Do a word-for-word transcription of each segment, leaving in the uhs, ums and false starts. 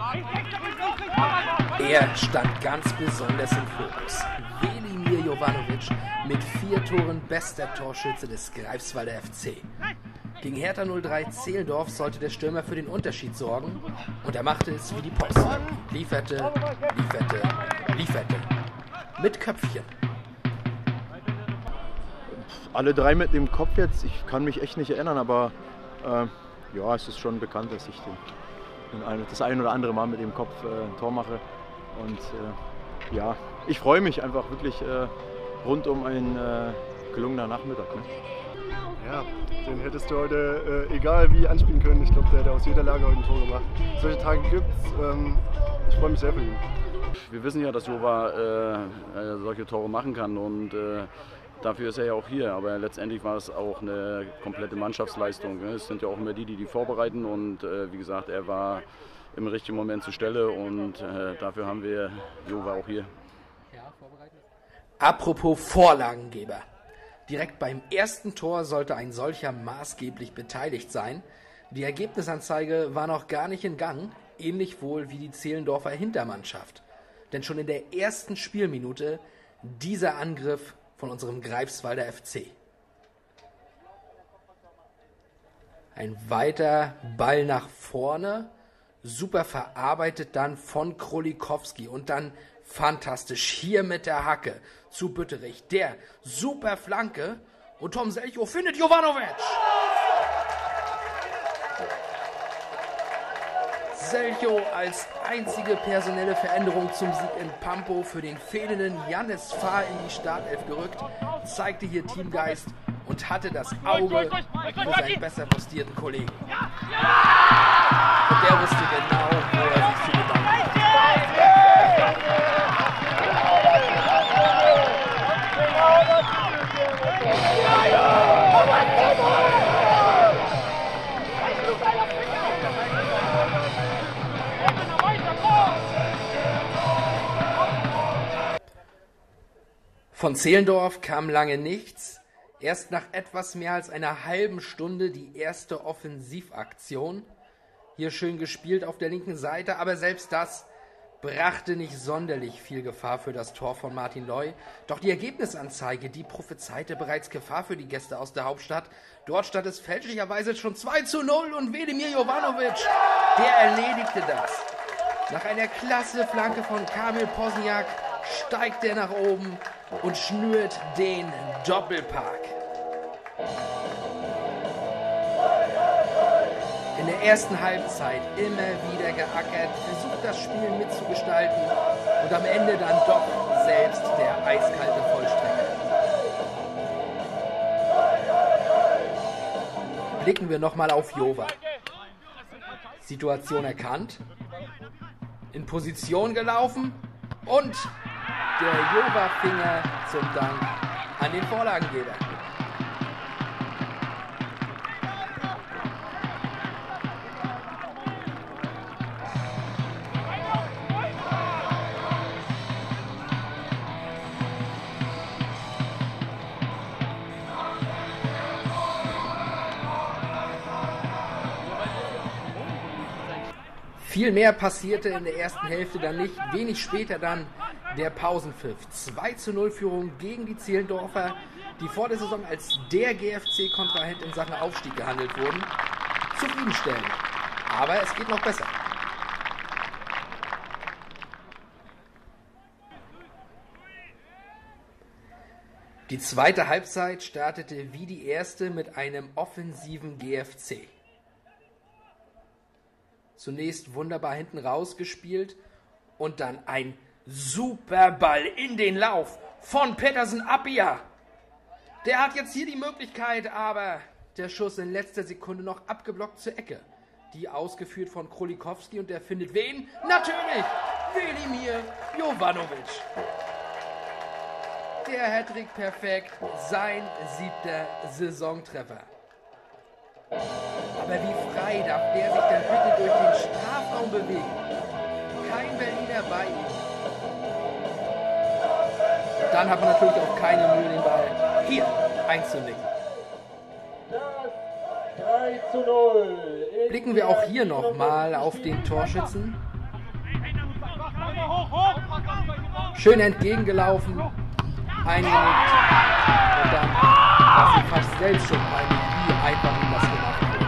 Er stand ganz besonders im Fokus. Velimir Jovanovic mit vier Toren bester Torschütze des Greifswalder F C. Gegen Hertha null drei Zehlendorf sollte der Stürmer für den Unterschied sorgen und er machte es wie die Post. Lieferte, lieferte, lieferte. Mit Köpfchen. Alle drei mit dem Kopf jetzt, ich kann mich echt nicht erinnern, aber äh, ja, es ist schon bekannt, dass ich den, den ein, das ein oder andere Mal mit dem Kopf äh, ein Tor mache. Und äh, ja, ich freue mich einfach wirklich äh, rund um ein äh, gelungener Nachmittag. Ne? Ja, den hättest du heute, äh, egal wie, anspielen können. Ich glaube, der hat aus jeder Lage heute ein Tor gemacht. Solche Tage gibt es. Ähm, ich freue mich sehr für ihn. Wir wissen ja, dass Jova äh, äh, solche Tore machen kann und äh, dafür ist er ja auch hier. Aber letztendlich war es auch eine komplette Mannschaftsleistung. Ne? Es sind ja auch immer die, die die vorbereiten und äh, wie gesagt, er war im richtigen Moment zur Stelle und äh, dafür haben wir Jova auch hier. Apropos Vorlagengeber. Direkt beim ersten Tor sollte ein solcher maßgeblich beteiligt sein. Die Ergebnisanzeige war noch gar nicht in Gang, ähnlich wohl wie die Zehlendorfer Hintermannschaft. Denn schon in der ersten Spielminute dieser Angriff von unserem Greifswalder F C. Ein weiter Ball nach vorne, super verarbeitet dann von Krolikowski und dann fantastisch hier mit der Hacke zu Bütterich. Der super Flanke und Tom Selchow findet Jovanovic. Selchow als einzige personelle Veränderung zum Sieg in Pampo für den fehlenden Jannis Fahr in die Startelf gerückt, zeigte hier Teamgeist und hatte das Auge für seinen besser postierten Kollegen. Und der wusste genau, wo er sich zu bedanken hat. Von Zehlendorf kam lange nichts. Erst nach etwas mehr als einer halben Stunde die erste Offensivaktion. Hier schön gespielt auf der linken Seite, aber selbst das brachte nicht sonderlich viel Gefahr für das Tor von Martin Loy. Doch die Ergebnisanzeige, die prophezeite bereits Gefahr für die Gäste aus der Hauptstadt. Dort stand es fälschlicherweise schon zwei zu null und Velimir Jovanovic, der erledigte das. Nach einer klasse Flanke von Kamil Pozniak steigt er nach oben und schnürt den Doppelpack. In der ersten Halbzeit immer wieder geackert, versucht das Spiel mitzugestalten und am Ende dann doch selbst der eiskalte Vollstrecker. Blicken wir nochmal auf Jova. Situation erkannt, in Position gelaufen und der Jova-Finger zum Dank an den Vorlagengeber. Viel mehr passierte in der ersten Hälfte dann nicht. Wenig später dann der Pausenpfiff. zwei zu null Führung gegen die Zehlendorfer, die vor der Saison als der G F C-Kontrahent in Sachen Aufstieg gehandelt wurden. Zufriedenstellend. Aber es geht noch besser. Die zweite Halbzeit startete wie die erste mit einem offensiven G F C. Zunächst wunderbar hinten rausgespielt und dann ein super Ball in den Lauf von Petersen Appia. Der hat jetzt hier die Möglichkeit, aber der Schuss in letzter Sekunde noch abgeblockt zur Ecke. Die ausgeführt von Krolikowski und der findet wen? Natürlich Velimir Jovanovic. Der Hattrick perfekt, sein siebter Saisontreffer. Aber wie frei darf der sich denn bitte durch den Strafraum bewegen? Kein Berliner bei ihm. Und dann hat man natürlich auch keine Mühe, den Ball hier einzunehmen. drei zu null. Blicken wir auch hier nochmal auf den Torschützen. Schön entgegengelaufen, eingenickt und dann war sie fast selbst schon peinlich, wie einfach ihm das gemacht wurde.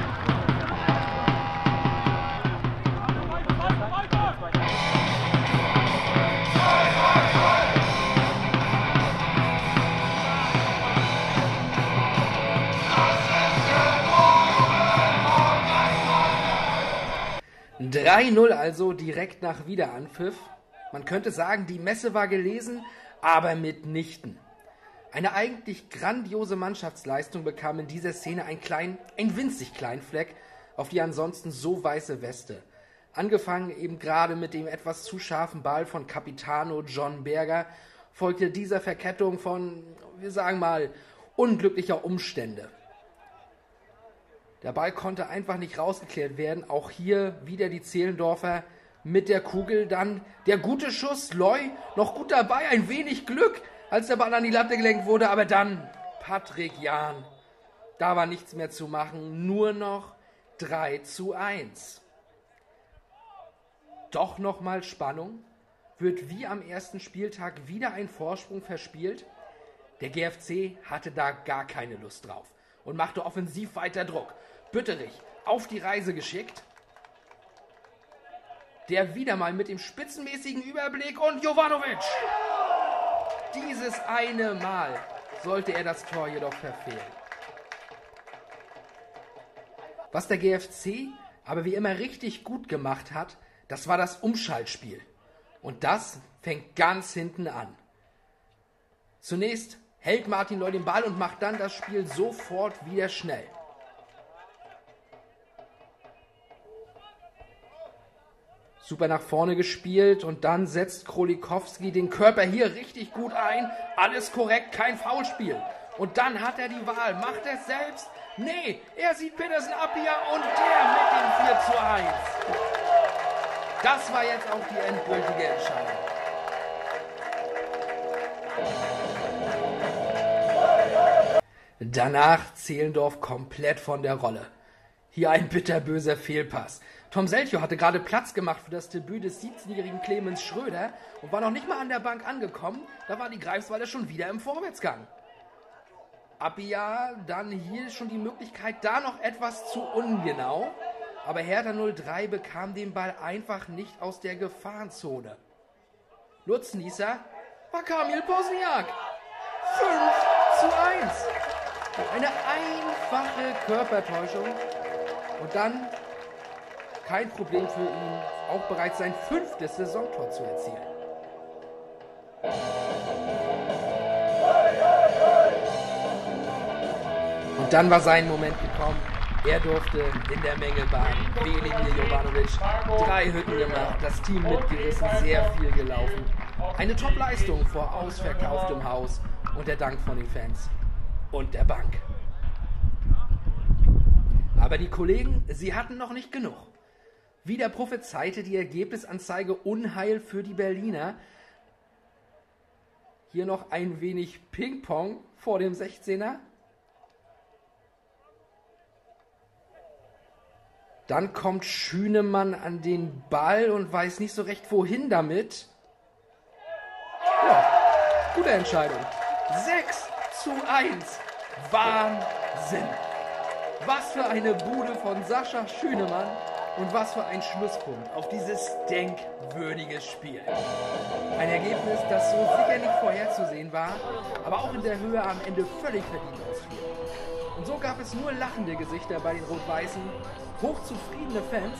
drei null also direkt nach Wiederanpfiff. Man könnte sagen, die Messe war gelesen, aber mitnichten. Eine eigentlich grandiose Mannschaftsleistung bekam in dieser Szene ein klein, ein winzig kleinen Fleck auf die ansonsten so weiße Weste. Angefangen eben gerade mit dem etwas zu scharfen Ball von Capitano John Berger, folgte dieser Verkettung von, wir sagen mal, unglücklicher Umstände. Der Ball konnte einfach nicht rausgeklärt werden. Auch hier wieder die Zehlendorfer mit der Kugel. Dann der gute Schuss. Loy noch gut dabei. Ein wenig Glück, als der Ball an die Latte gelenkt wurde. Aber dann Patrick Jahn. Da war nichts mehr zu machen. Nur noch drei zu eins. Doch nochmal Spannung. Wird wie am ersten Spieltag wieder ein Vorsprung verspielt. Der G F C hatte da gar keine Lust drauf und machte offensiv weiter Druck. Bütterich auf die Reise geschickt. Der wieder mal mit dem spitzenmäßigen Überblick und Jovanovic. Dieses eine Mal sollte er das Tor jedoch verfehlen. Was der G F C aber wie immer richtig gut gemacht hat, das war das Umschaltspiel. Und das fängt ganz hinten an. Zunächst hält Martin Loy den Ball und macht dann das Spiel sofort wieder schnell. Super nach vorne gespielt und dann setzt Krolikowski den Körper hier richtig gut ein. Alles korrekt, kein Foulspiel. Und dann hat er die Wahl. Macht er es selbst? Nee, er sieht Petersen Appia und der mit dem vier zu eins. Das war jetzt auch die endgültige Entscheidung. Danach Zehlendorf komplett von der Rolle. Hier ein bitterböser Fehlpass. Tom Selchow hatte gerade Platz gemacht für das Debüt des siebzehnjährigen Clemens Schröder und war noch nicht mal an der Bank angekommen. Da war die Greifswalder schon wieder im Vorwärtsgang. Appia dann hier schon die Möglichkeit, da noch etwas zu ungenau. Aber Hertha null drei bekam den Ball einfach nicht aus der Gefahrenzone. Nutznießer war Kamil Bosniak. fünf zu eins. Eine einfache Körpertäuschung. Und dann kein Problem für ihn, auch bereits sein fünftes Saisontor zu erzielen. Und dann war sein Moment gekommen. Er durfte in der Menge baden. Velimir Jovanovic, drei Hütten gemacht, das Team mitgerissen, sehr viel gelaufen. Eine Top-Leistung vor ausverkauftem Haus und der Dank von den Fans und der Bank. Aber die Kollegen, sie hatten noch nicht genug. Wieder prophezeite die Ergebnisanzeige Unheil für die Berliner. Hier noch ein wenig Ping-Pong vor dem sechzehner. Dann kommt Schünemann an den Ball und weiß nicht so recht, wohin damit. Ja, gute Entscheidung. sechs zu eins. Wahnsinn. Was für eine Bude von Sascha Schünemann und was für ein Schlusspunkt auf dieses denkwürdige Spiel. Ein Ergebnis, das so sicher nicht vorherzusehen war, aber auch in der Höhe am Ende völlig verdient ausfiel. Und so gab es nur lachende Gesichter bei den Rot-Weißen, hochzufriedene Fans.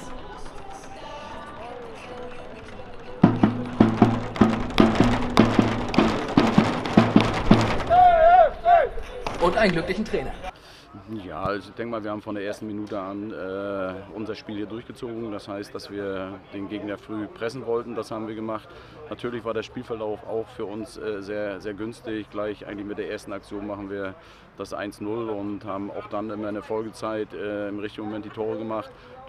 Und einen glücklichen Trainer. Ja, also ich denke mal, wir haben von der ersten Minute an äh, unser Spiel hier durchgezogen. Das heißt, dass wir den Gegner früh pressen wollten. Das haben wir gemacht. Natürlich war der Spielverlauf auch für uns äh, sehr, sehr günstig. Gleich eigentlich mit der ersten Aktion machen wir das eins null und haben auch dann immer in der Folgezeit äh, im richtigen Moment die Tore gemacht.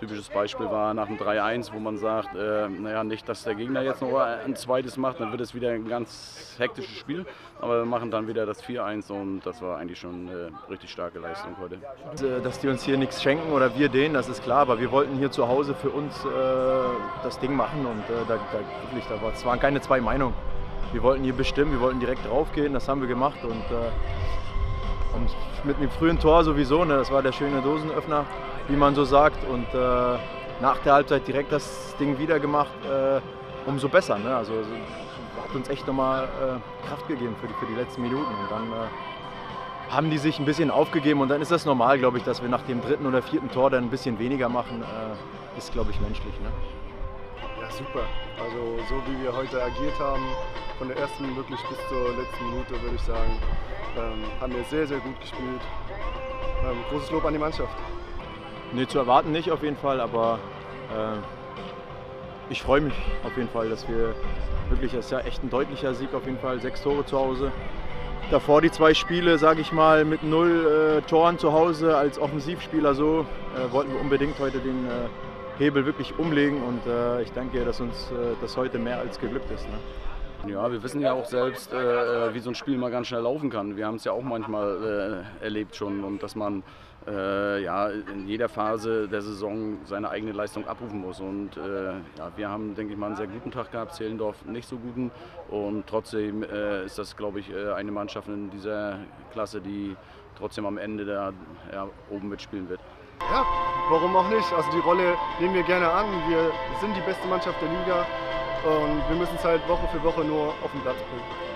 typisches Beispiel war nach dem drei eins, wo man sagt, äh, naja, nicht, dass der Gegner jetzt noch ein zweites macht, dann wird es wieder ein ganz hektisches Spiel. Aber wir machen dann wieder das vier eins und das war eigentlich schon eine richtig starke Leistung heute. Dass die uns hier nichts schenken oder wir denen, das ist klar, aber wir wollten hier zu Hause für uns äh, das Ding machen und äh, da, da, wirklich, da war, es waren keine zwei Meinungen. Wir wollten hier bestimmen, wir wollten direkt draufgehen, das haben wir gemacht und, äh, und mit dem frühen Tor sowieso, ne, das war der schöne Dosenöffner, wie man so sagt, und äh, nach der Halbzeit direkt das Ding wieder gemacht, äh, umso besser. Ne? Also hat uns echt nochmal äh, Kraft gegeben für die, für die letzten Minuten und dann äh, haben die sich ein bisschen aufgegeben und dann ist das normal, glaube ich, dass wir nach dem dritten oder vierten Tor dann ein bisschen weniger machen, äh, ist, glaube ich, menschlich. Ne? Ja, super. Also so wie wir heute agiert haben, von der ersten wirklich bis zur letzten Minute, würde ich sagen, ähm, haben wir sehr, sehr gut gespielt. Ähm, großes Lob an die Mannschaft. Nee, zu erwarten nicht auf jeden Fall, aber äh, ich freue mich auf jeden Fall, dass wir wirklich, das ist ja echt ein deutlicher Sieg auf jeden Fall, sechs Tore zu Hause. Davor die zwei Spiele, sage ich mal, mit null äh, Toren zu Hause als Offensivspieler so, äh, wollten wir unbedingt heute den äh, Hebel wirklich umlegen und äh, ich denke, dass uns äh, das heute mehr als geglückt ist. Ne? Ja, wir wissen ja auch selbst, äh, wie so ein Spiel mal ganz schnell laufen kann. Wir haben es ja auch manchmal äh, erlebt schon und dass man äh, ja, in jeder Phase der Saison seine eigene Leistung abrufen muss. Und äh, ja, wir haben, denke ich mal, einen sehr guten Tag gehabt, Zehlendorf nicht so guten. Und trotzdem äh, ist das, glaube ich, eine Mannschaft in dieser Klasse, die trotzdem am Ende da ja, oben mitspielen wird. Ja, warum auch nicht? Also die Rolle nehmen wir gerne an. Wir sind die beste Mannschaft der Liga und wir müssen es halt Woche für Woche nur auf den Platz bringen.